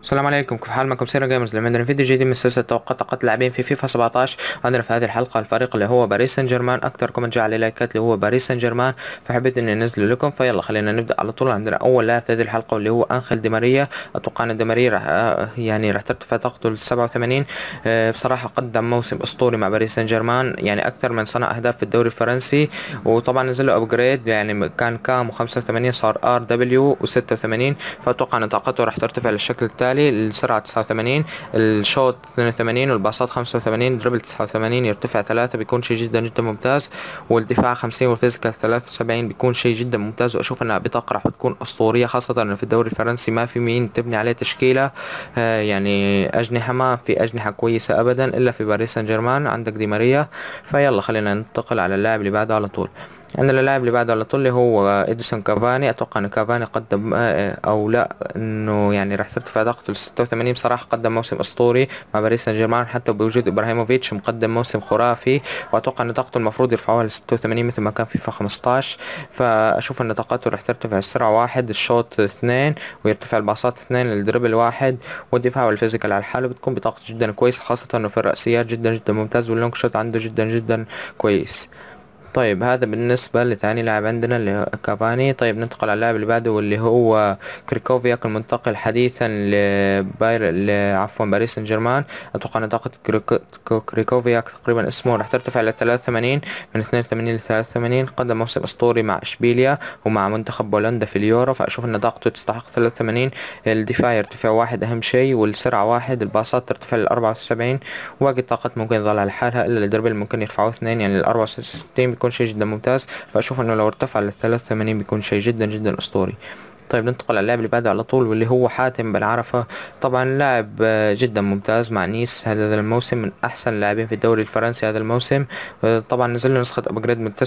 السلام عليكم، كيف حال؟ معكم سيرا جيمرز. لما عندنا فيديو جديد من سلسلة توقعات اللاعبين في فيفا 17. عندنا في هذه الحلقة الفريق اللي هو باريس سان جيرمان. اكثر كومنت جاء عليه لايكات اللي هو باريس سان جيرمان، فحبيت اني انزله لكم. فيلا خلينا نبدا على طول. عندنا اول لاعب في هذه الحلقة واللي هو انخيل دي ماريا. اتوقع ان دي ماريا راح راح ترتفع طاقته ل 87. بصراحة قدم موسم اسطوري مع باريس سان جيرمان، يعني اكثر من صنع اهداف في الدوري الفرنسي. وطبعا نزل له ابجريد، يعني كان كام 85 صار ار دبليو و86. فاتوقع ان طاقته راح ترتفع للشكل التالي: السرعة 89، الشوط 82، والباصات 85، دربل 89، يرتفع 3 بيكون شيء جدا جدا ممتاز، والدفاع 50، والفيزيكال 73 بيكون شيء جدا ممتاز. واشوف انها بطاقة راح تكون اسطورية، خاصة انه في الدوري الفرنسي ما في مين تبني عليه تشكيلة. يعني اجنحة، ما في اجنحة كويسة ابدا الا في باريس سان جيرمان. عندك دي ماريا. فيلا خلينا ننتقل على اللاعب اللي بعده على طول. عندنا اللاعب اللي بعده على طول اللي هو اديسون كافاني. اتوقع ان كافاني قدم او لا انه يعني راح ترتفع طاقته ل 86. بصراحه قدم موسم اسطوري مع باريس سان جيرمان، حتى بوجود ابراهيموفيتش مقدم موسم خرافي. واتوقع ان طاقته المفروض يرفعوها ل 86 مثل ما كان فيفا 15. فاشوف ان طاقته راح ترتفع: السرعه 1، الشوط 2، ويرتفع الباصات 2، الدربل 1، والدفاع والفيزيكال على الحاله. بتكون بطاقته جدا كويس، خاصه انه في الرأسيات جدا جدا ممتاز، واللونج شوت عنده جدا جدا كويس. طيب هذا بالنسبة لثاني لاعب عندنا اللي هو كافاني. طيب ننتقل على اللاعب اللي بعده واللي هو كريكوفياك، المنتقل حديثا عفوا باريس سان جيرمان. اتوقع ان طاقة كريكوفياك تقريبا اسمه راح ترتفع ل 83 من 82 ل 83. قدم موسم اسطوري مع اشبيليا ومع منتخب بولندا في اليورو، فاشوف ان طاقته تستحق 83. الدفاع يرتفع 1 اهم شيء، والسرعة 1، الباصات ترتفع ل 74. باقي الطاقات ممكن يظل على حالها الا الدربل ممكن يرفعوه 2، يعني ال 64 بيكون شيء جدا ممتاز. فاشوف انه لو ارتفع لل 83 بيكون شيء جدا جدا اسطوري. طيب ننتقل على اللاعب اللي بعده على طول واللي هو حاتم بن عرفة. طبعا لاعب جدا ممتاز مع نيس هذا الموسم، من احسن اللاعبين في الدوري الفرنسي هذا الموسم. طبعا نزل له نسخة ابجريد من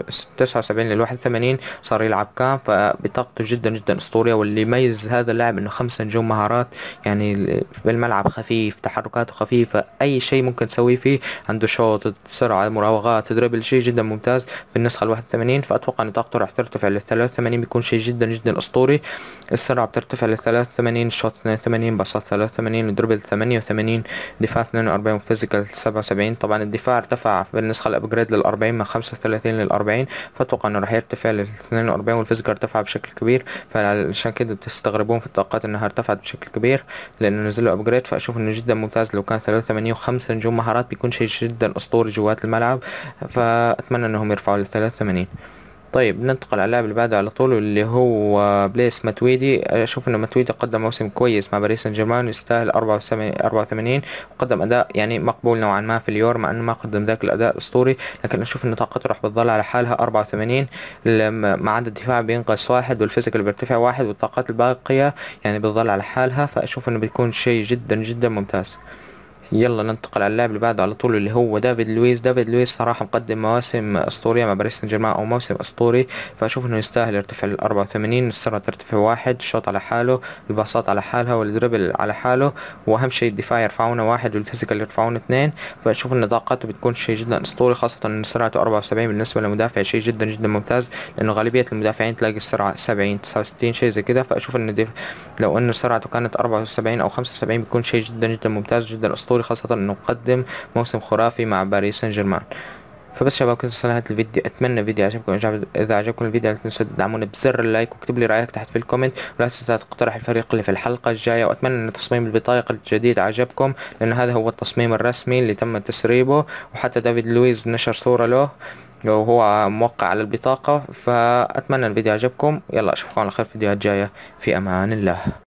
79 لل 81، صار يلعب كام. فبطاقته جدا جدا اسطورية، واللي يميز هذا اللاعب انه 5 نجوم مهارات. يعني بالملعب خفيف، تحركاته خفيفة، اي شيء ممكن تسويه فيه. عنده شوط، سرعة، مراوغات، دربل، شيء جدا ممتاز في النسخة ال 81. فأتوقع إن طاقته راح ترتفع لل 83، بيكون شيء جدا جدا أسطوري. السرعة بترتفع لل 83، الشوط 82، باصات 83، الدربل 88، دفاع 42، وفيزيكال 77. طبعا الدفاع ارتفع بالنسخة الأبجريد لل 40 من 35 لل 40، فأتوقع إنه راح يرتفع لل 42، والفيزيكال ارتفع بشكل كبير. فعشان كده بتستغربون في الطاقات إنها ارتفعت بشكل كبير، لأنه نزل له أبجريد. فأشوف إنه جدا ممتاز. لو كان 83 و5 نجوم مهارات بيكون شيء جدا أسطوري جوات الملعب. فأتمنى إنهم يرفعوا ل 83. طيب ننتقل على اللاعب اللي بعده على طول واللي هو بليس ماتويدي. اشوف انه ماتويدي قدم موسم كويس مع باريس سان جيرمان، يستاهل 84. وقدم اداء يعني مقبول نوعا ما في اليورو، مع انه ما قدم ذاك الاداء الاسطوري. لكن اشوف ان طاقته راح بتظل على حالها 84. ما عدا الدفاع بينقص 1، والفيزيكال بيرتفع 1، والطاقات الباقية يعني بتظل على حالها. فاشوف انه بيكون شيء جدا جدا ممتاز. يلا ننتقل على اللاعب اللي بعده على طول اللي هو دافيد لويس. دافيد لويس صراحة مقدم مواسم أسطورية مع باريس سان جيرمان، أو موسم أسطوري. فأشوف إنه يستاهل يرتفع لل 84. السرعة ترتفع 1، الشوط على حاله، الباصات على حالها، والدربل على حاله، وأهم شيء الدفاع يرفعونه 1، والفيزيكال يرفعونه 2. فأشوف إن طاقته بتكون شيء جدا أسطوري، خاصة إن سرعته 74 بالنسبة للمدافع شيء جدا جدا ممتاز. لأنه غالبية المدافعين تلاقي السرعة 70 69 شيء زي كده. فأشوف إن لو إنه سرعته كانت 74 أو 75 بيكون شيء جدا جدا ممتاز، جدا أسطوري، خاصة إنه قدم موسم خرافي مع باريس سان جيرمان. فبس شباب كنت وصلنا لنهاية الفيديو. اتمنى الفيديو عجبكم. اذا عجبكم الفيديو لا تنسوا تدعمونا بزر اللايك، واكتب لي رايك تحت في الكومنت، ولا تنسوا تقترح الفريق اللي في الحلقة الجاية. واتمنى ان تصميم البطاقة الجديد عجبكم، لان هذا هو التصميم الرسمي اللي تم تسريبه. وحتى دافيد لويز نشر صورة له وهو موقع على البطاقة. فاتمنى الفيديو عجبكم. يلا اشوفكم على خير في الفيديوهات الجاية. في امان الله.